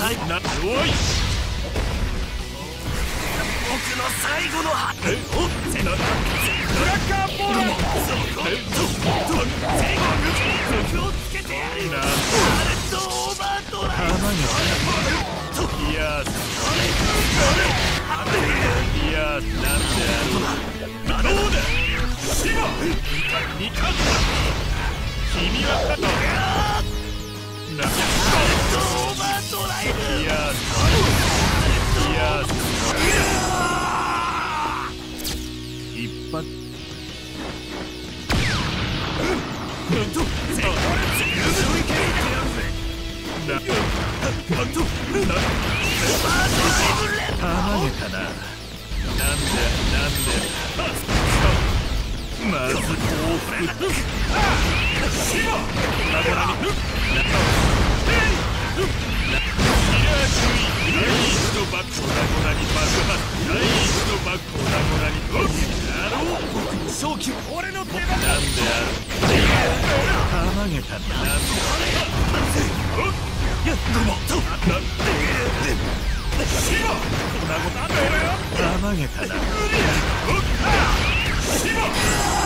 最後な弱い僕の最後の果てを背中ブラッカーボールそこ最後抜けに服をつけてやるなあれとオーバードライいやいやなんであるどうだシマ2冠君は勝ったなあれとオーバードライブいや一発たまげたななんでまず報復第一のバックを粉々に爆発第一のバックを粉々にやろう僕の勝機は俺の手番なんであるたまげたななんでいやどうもなんでシマ粉々たまげたなシマ